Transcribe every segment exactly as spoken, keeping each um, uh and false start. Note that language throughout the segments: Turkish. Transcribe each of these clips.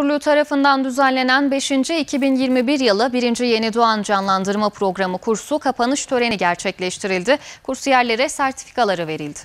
Müdürlüğü tarafından düzenlenen beşinci iki bin yirmi bir yılı birinci Yeni Doğan Canlandırma Programı kursu kapanış töreni gerçekleştirildi. Kursiyerlere sertifikaları verildi.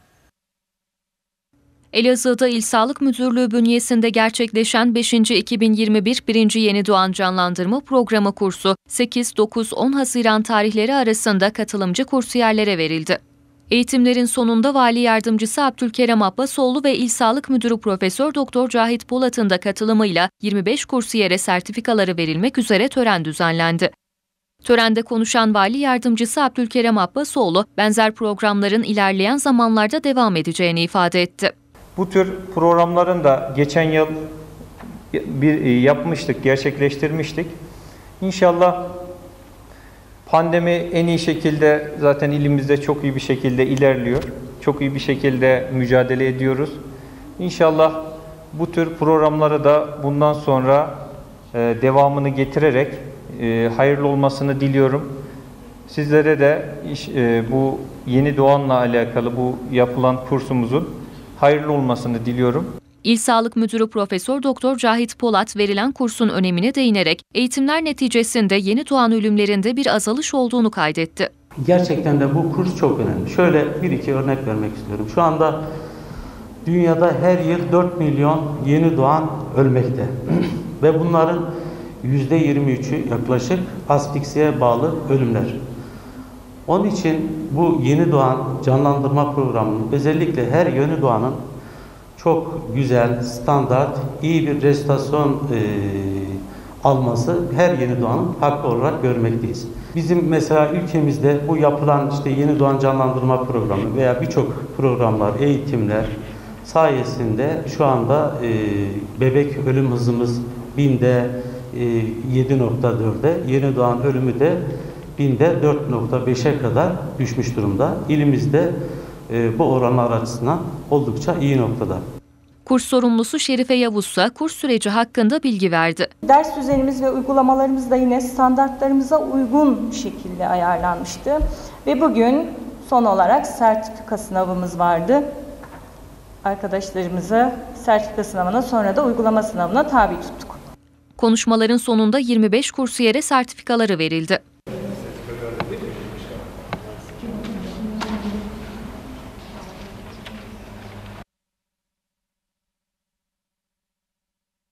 Elazığ'da İl Sağlık Müdürlüğü bünyesinde gerçekleşen beşinci iki bin yirmi bir birinci Yeni Doğan Canlandırma Programı kursu sekiz, dokuz, on Haziran tarihleri arasında katılımcı kursiyerlere verildi. Eğitimlerin sonunda Vali Yardımcısı Abdülkerem Abbasoğlu ve İl Sağlık Müdürü Profesör Doktor Cahit Polat'ın da katılımıyla yirmi beş kursiyere sertifikaları verilmek üzere tören düzenlendi. Törende konuşan Vali Yardımcısı Abdülkerem Abbasoğlu, benzer programların ilerleyen zamanlarda devam edeceğini ifade etti. Bu tür programların da geçen yıl bir yapmıştık, gerçekleştirmiştik. İnşallah pandemi en iyi şekilde zaten ilimizde çok iyi bir şekilde ilerliyor. Çok iyi bir şekilde mücadele ediyoruz. İnşallah bu tür programları da bundan sonra e, devamını getirerek e, hayırlı olmasını diliyorum. Sizlere de iş, e, bu Yeni Doğan'la alakalı bu yapılan kursumuzun hayırlı olmasını diliyorum. İl Sağlık Müdürü Profesör Doktor Cahit Polat verilen kursun önemine değinerek eğitimler neticesinde yeni doğan ölümlerinde bir azalış olduğunu kaydetti. Gerçekten de bu kurs çok önemli. Şöyle bir iki örnek vermek istiyorum. Şu anda dünyada her yıl dört milyon yeni doğan ölmekte. Ve bunların yüzde yirmi üçü yaklaşık asfiksiye bağlı ölümler. Onun için bu yeni doğan canlandırma programının özellikle her yeni doğanın çok güzel, standart, iyi bir restorasyon e, alması her yeni doğanın hakkı olarak görmekteyiz. Bizim mesela ülkemizde bu yapılan işte yeni doğan canlandırma programı veya birçok programlar, eğitimler sayesinde şu anda e, bebek ölüm hızımız binde e, yedi nokta dört'e, yeni doğan ölümü de binde dört nokta beş'e kadar düşmüş durumda. İlimizde e, bu oranlar açısından oldukça iyi noktada. Kurs sorumlusu Şerife Yavuz ise kurs süreci hakkında bilgi verdi. Ders düzenimiz ve uygulamalarımız da yine standartlarımıza uygun bir şekilde ayarlanmıştı. Ve bugün son olarak sertifika sınavımız vardı. Arkadaşlarımızı sertifika sınavına sonra da uygulama sınavına tabi tuttuk. Konuşmaların sonunda yirmi beş kursiyere sertifikaları verildi.